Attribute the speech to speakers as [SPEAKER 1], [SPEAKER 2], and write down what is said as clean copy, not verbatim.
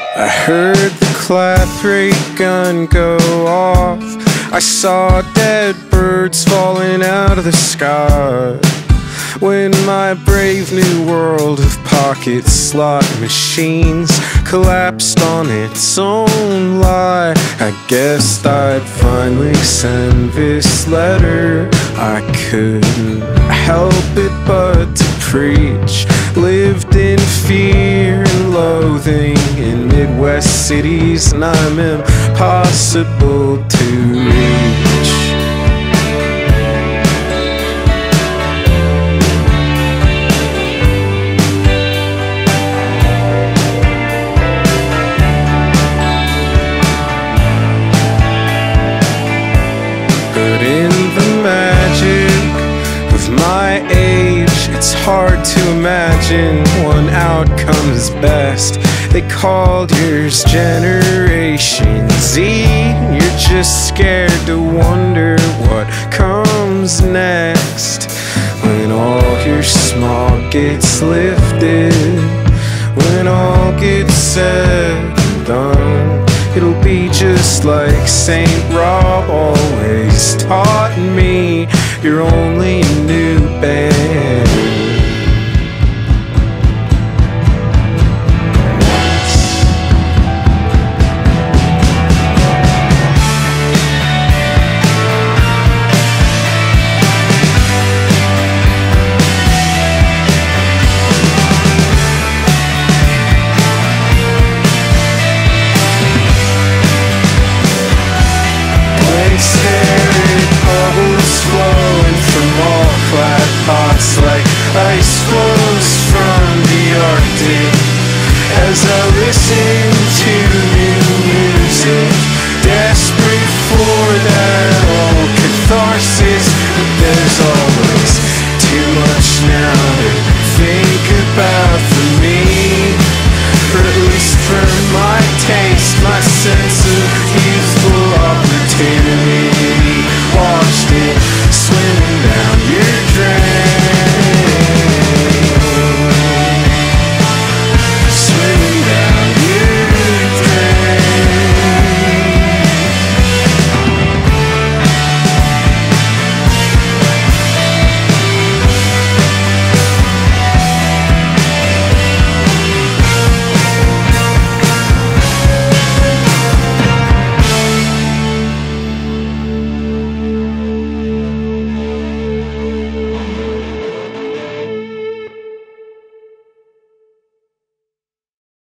[SPEAKER 1] I heard the clathrate gun go off. I saw dead birds falling out of the sky. When my brave new world of pocket slot machines collapsed on its own lie, I guessed I'd finally send this letter. I couldn't help it but to preach. Lived in fear and loathing in Midwest cities, and I'm impossible to reach. But in the magic of my age, it's hard to imagine one outcome is best. They called yours Generation Z. You're just scared to wonder what comes next. When all your smog gets lifted, when all gets said and done, it'll be just like St. Rob always taught me. You're only a new band. All clad pots like ice floes from the Arctic. As I listen to new music, desperate for that old catharsis, but there's always too much now to think about for me.